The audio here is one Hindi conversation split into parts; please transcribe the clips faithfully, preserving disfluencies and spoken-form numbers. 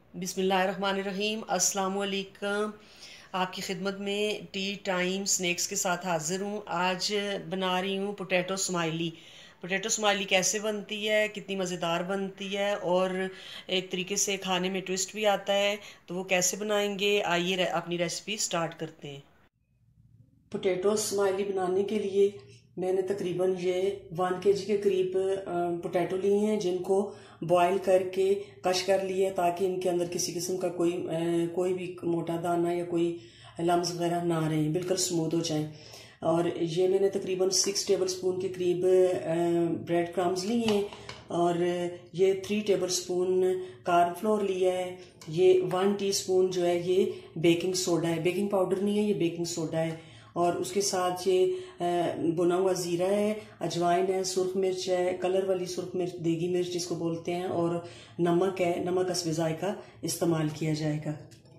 बिस्मिल्लाहिर्रहमानिर्रहीम। अस्सलाम वालेकुम। आपकी खिदमत में टी टाइम स्नैक्स के साथ हाज़िर हूँ। आज बना रही हूँ पोटैटो स्माइली। पोटैटो स्माइली कैसे बनती है, कितनी मज़ेदार बनती है और एक तरीके से खाने में ट्विस्ट भी आता है, तो वो कैसे बनाएंगे, आइए अपनी रेसिपी स्टार्ट करते हैं। पोटैटो स्माइली बनाने के लिए मैंने तकरीबन ये वन के जी के करीब पोटैटो लिए हैं, जिनको बॉईल करके कश कर लिए ताकि इनके अंदर किसी किस्म का कोई कोई भी मोटा दाना या कोई लम्स वगैरह ना रहे, बिल्कुल स्मूथ हो जाए। और ये मैंने तकरीबन सिक्स टेबल स्पून के करीब ब्रेड क्रम्स लिए हैं और ये three tablespoon corn flour लिया है। ये वन टीस्पून जो है ये बेकिंग सोडा है, बेकिंग पाउडर नहीं है, ये बेकिंग सोडा है। और उसके साथ ये भुना हुआ ज़ीरा है, अजवाइन है, सुर्ख मिर्च है, कलर वाली सुर्ख मिर्च, देगी मिर्च जिसको बोलते हैं, और नमक है। नमक हस्बे जायका इस्तेमाल किया जाएगा।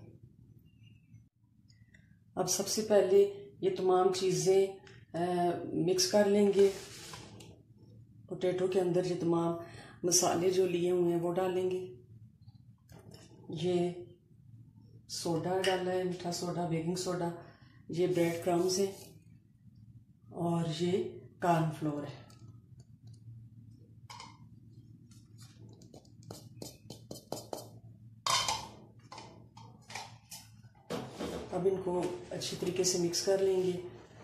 अब सबसे पहले ये तमाम चीज़ें मिक्स कर लेंगे। पोटैटो के अंदर ये तमाम मसाले जो लिए हुए हैं वो डालेंगे। ये सोडा डाला है, मीठा सोडा, बेकिंग सोडा, ये ब्रेड क्रम्स है और ये कॉर्न फ्लोर है। अब इनको अच्छी तरीके से मिक्स कर लेंगे।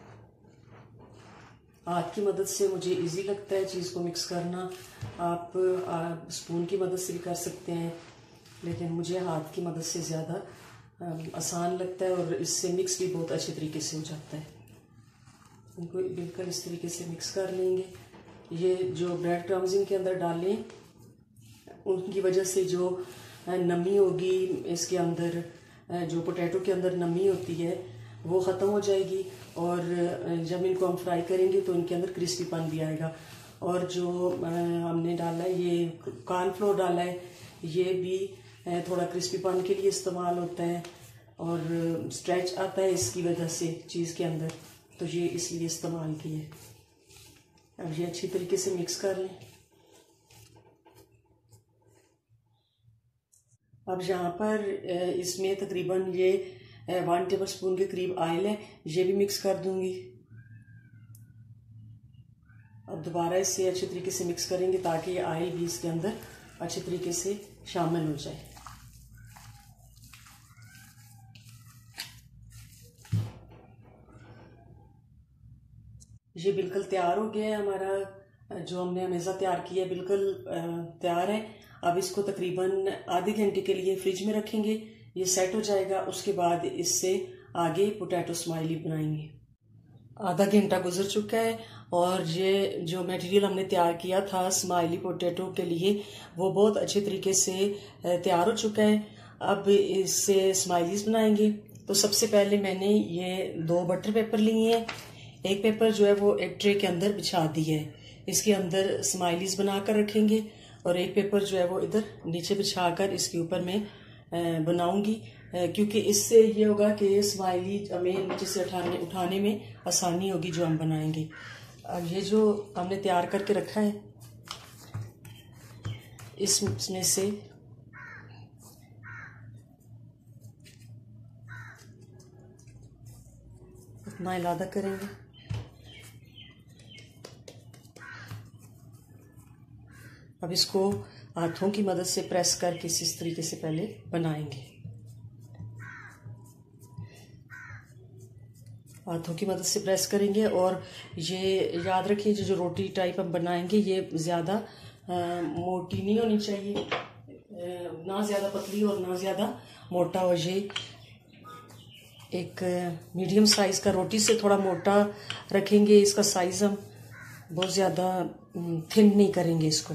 हाथ की मदद से मुझे इजी लगता है चीज़ को मिक्स करना। आप, आप स्पून की मदद से भी कर सकते हैं, लेकिन मुझे हाथ की मदद से ज़्यादा आसान लगता है और इससे मिक्स भी बहुत अच्छे तरीके से हो जाता है। इनको बिल्कुल इस तरीके से मिक्स कर लेंगे। ये जो ब्रेड क्रम्स इनके अंदर डालें, उनकी वजह से जो नमी होगी इसके अंदर, जो पोटैटो के अंदर नमी होती है वो ख़त्म हो जाएगी और जब इनको हम फ्राई करेंगे तो इनके अंदर क्रिस्पीपन भी आएगा। और जो हमने डाला है, ये कॉर्न फ्लोर डाला है, ये भी थोड़ा क्रिस्पीपन के लिए इस्तेमाल होता है और स्ट्रेच आता है इसकी वजह से चीज़ के अंदर, तो ये इसलिए इस्तेमाल किए। अब ये अच्छी तरीके से मिक्स कर लें। अब यहाँ पर इसमें तकरीबन ये वन टेबल स्पून के करीब ऑयल है, ये भी मिक्स कर दूंगी। अब दोबारा इसे अच्छे तरीके से मिक्स करेंगे ताकि ये ऑयल भी इसके अंदर अच्छे तरीके से शामिल हो जाए। ये बिल्कुल तैयार हो गया है हमारा, जो हमने हमेशा तैयार किया है बिल्कुल तैयार है। अब इसको तकरीबन आधे घंटे के लिए फ्रिज में रखेंगे, ये सेट हो जाएगा। उसके बाद इससे आगे पोटैटो स्माइली बनाएंगे। आधा घंटा गुजर चुका है और ये जो मटेरियल हमने तैयार किया था स्माइली पोटैटो के लिए वो बहुत अच्छे तरीके से तैयार हो चुका है। अब इससे स्माइलीज बनाएंगे। तो सबसे पहले मैंने ये दो बटर पेपर लिए हैं। एक पेपर जो है वो एक ट्रे के अंदर बिछा दी है, इसके अंदर स्माइलीज बनाकर रखेंगे, और एक पेपर जो है वो इधर नीचे बिछाकर इसके ऊपर मैं बनाऊंगी, क्योंकि इससे ये होगा कि स्माइली हमें नीचे से उठाने उठाने में आसानी होगी जो हम बनाएंगे। अब ये जो हमने तैयार करके रखा है इसमें से इतना इलादा करेंगे। अब इसको हाथों की मदद से प्रेस करके इस तरीके से पहले बनाएंगे। हाथों की मदद से प्रेस करेंगे और ये याद रखिए जो जो रोटी टाइप हम बनाएंगे ये ज़्यादा मोटी नहीं होनी चाहिए, ना ज़्यादा पतली और ना ज़्यादा मोटा हो। ये एक मीडियम साइज़ का, रोटी से थोड़ा मोटा रखेंगे इसका साइज़, हम बहुत ज़्यादा थिन नहीं करेंगे इसको।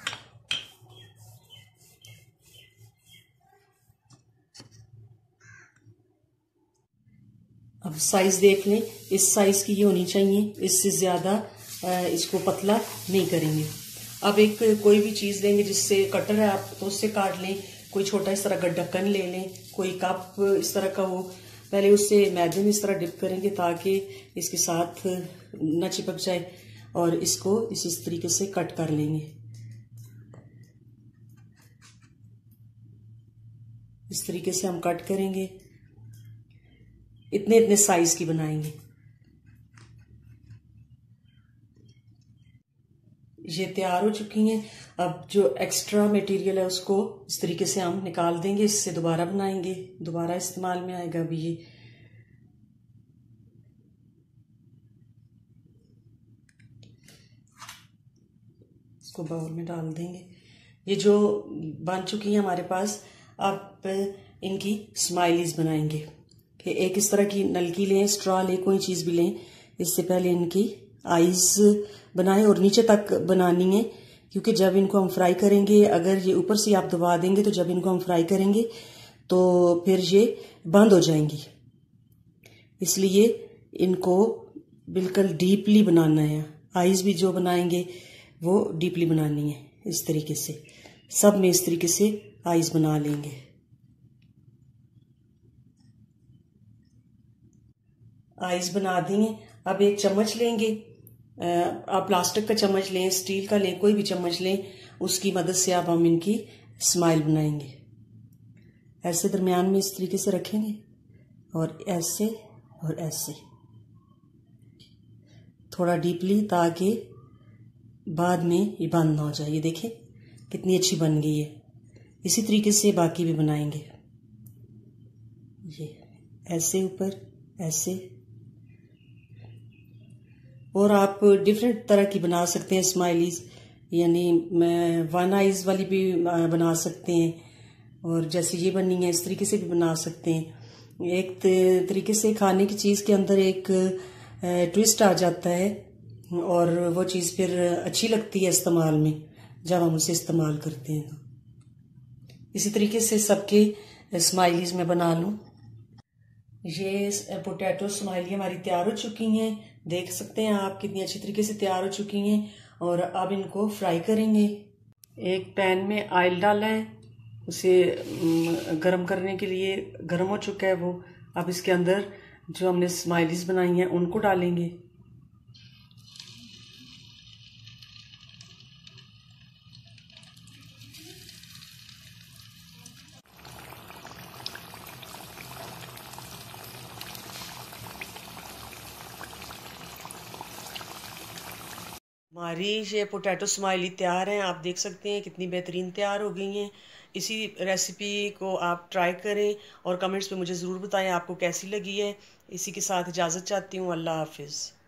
अब साइज देख लें, इस साइज की ये होनी चाहिए, इससे ज़्यादा इसको पतला नहीं करेंगे। अब एक कोई भी चीज़ लेंगे, जिससे कटर है आप तो उससे काट लें, कोई छोटा इस तरह का ढक्कन ले लें, कोई कप इस तरह का हो, पहले उससे मैदे में इस तरह डिप करेंगे ताकि इसके साथ न चिपक जाए, और इसको इसी तरीके से कट कर लेंगे। इस तरीके से हम कट करेंगे, इतने इतने साइज की बनाएंगे। ये तैयार हो चुकी हैं। अब जो एक्स्ट्रा मटेरियल है उसको इस तरीके से हम निकाल देंगे, इससे दोबारा बनाएंगे, दोबारा इस्तेमाल में आएगा अभी ये। इसको बाउल में डाल देंगे। ये जो बन चुकी है हमारे पास, अब इनकी स्माइलीज बनाएंगे। कि एक इस तरह की नलकी लें, स्ट्रॉ लें, कोई चीज़ भी लें। इससे पहले इनकी आईज बनाएं और नीचे तक बनानी है, क्योंकि जब इनको हम फ्राई करेंगे, अगर ये ऊपर से आप दबा देंगे तो जब इनको हम फ्राई करेंगे तो फिर ये बंद हो जाएंगी। इसलिए इनको बिल्कुल डीपली बनाना है। आईज भी जो बनाएंगे वो डीपली बनानी है। इस तरीके से सब में इस तरीके से आईज बना लेंगे। आईज बना दी हैं। अब एक चम्मच लेंगे, आप प्लास्टिक का चम्मच लें, स्टील का लें, कोई भी चम्मच लें, उसकी मदद से आप हम इनकी स्माइल बनाएंगे। ऐसे दरमियान में इस तरीके से रखेंगे और ऐसे और ऐसे थोड़ा डीपली, ताकि बाद में ये बंद ना हो जाए। ये देखें कितनी अच्छी बन गई है। इसी तरीके से बाकी भी बनाएंगे। ये ऐसे ऊपर, ऐसे, और आप डिफरेंट तरह की बना सकते हैं स्माइलीज, यानी वन आइज वाली भी बना सकते हैं, और जैसे ये बनी है इस तरीके से भी बना सकते हैं। एक तरीके से खाने की चीज़ के अंदर एक ट्विस्ट आ जाता है और वो चीज़ फिर अच्छी लगती है इस्तेमाल में, जब हम उसे इस्तेमाल करते हैं। इसी तरीके से सबके स्माइलीज में बना लूँ। ये पोटैटो स्माइली हमारी तैयार हो चुकी हैं। देख सकते हैं आप कितनी अच्छी तरीके से तैयार हो चुकी हैं। और अब इनको फ्राई करेंगे। एक पैन में ऑयल डाला है, उसे गरम करने के लिए गरम हो चुका है वो। अब इसके अंदर जो हमने स्माइलीज बनाई हैं उनको डालेंगे। हमारी ये पोटैटो स्माइली तैयार हैं। आप देख सकते हैं कितनी बेहतरीन तैयार हो गई हैं। इसी रेसिपी को आप ट्राई करें और कमेंट्स में मुझे ज़रूर बताएं आपको कैसी लगी है। इसी के साथ इजाज़त चाहती हूँ। अल्लाह हाफिज़।